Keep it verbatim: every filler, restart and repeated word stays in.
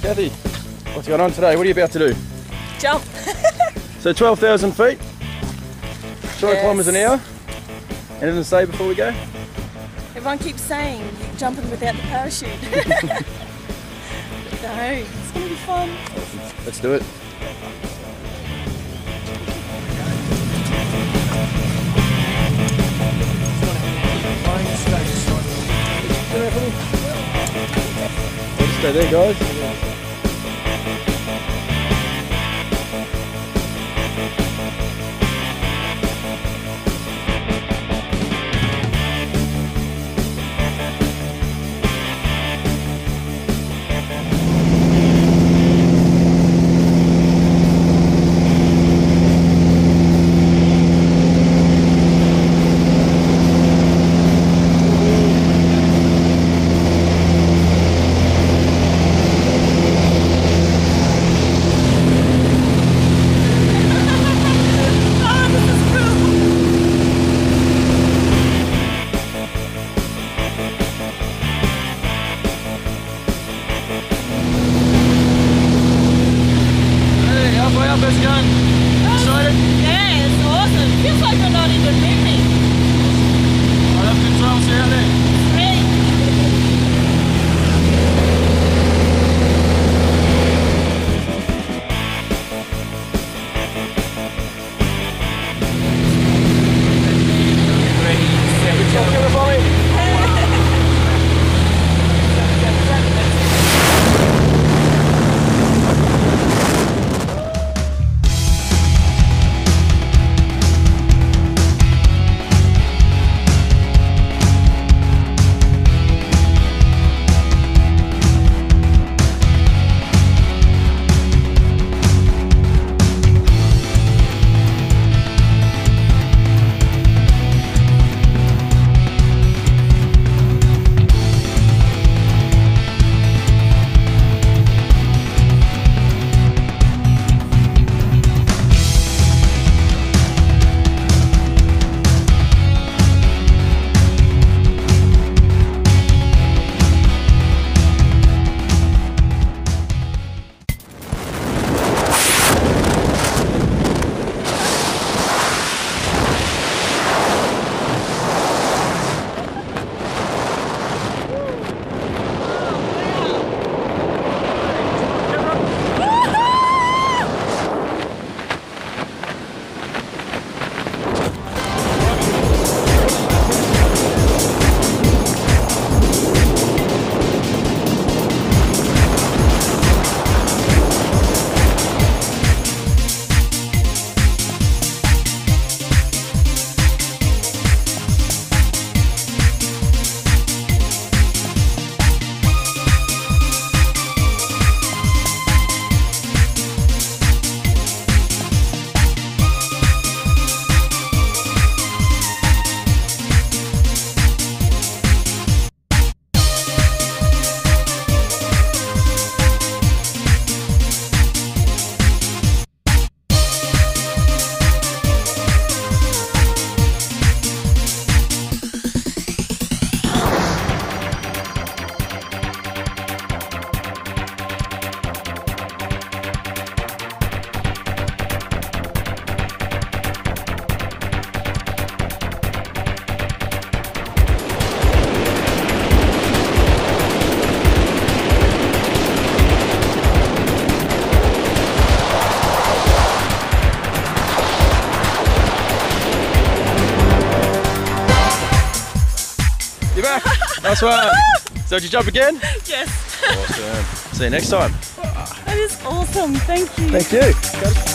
Kathy, what's going on today? What are you about to do? Jump. So twelve thousand feet, twelve Yes. kilometres an hour. Anything to say before we go? Everyone keeps saying you're jumping without the parachute. No, it's going to be fun. Let's do it. Stay there, guys. How's it going? Excited? Yeah, it's awesome. Feels like we're not even moving. I have controls out there. Great. You're back. Nice one. So did you jump again? Yes. Awesome. See you next time. That is awesome. Thank you. Thank you.